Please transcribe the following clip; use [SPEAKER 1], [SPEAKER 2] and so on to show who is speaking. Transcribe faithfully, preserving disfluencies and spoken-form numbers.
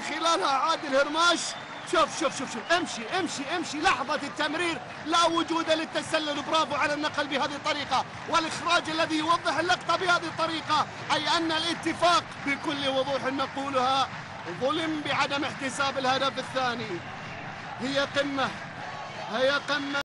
[SPEAKER 1] خلالها عادل هرماش. شوف شوف شوف شوف امشي امشي امشي. لحظة التمرير لا وجود للتسلل. برافو على النقل بهذه الطريقة والإخراج الذي يوضح اللقطة بهذه الطريقة، أي أن الاتفاق بكل وضوح نقولها ظلم بعدم احتساب الهدف الثاني. هي قمة هي قمة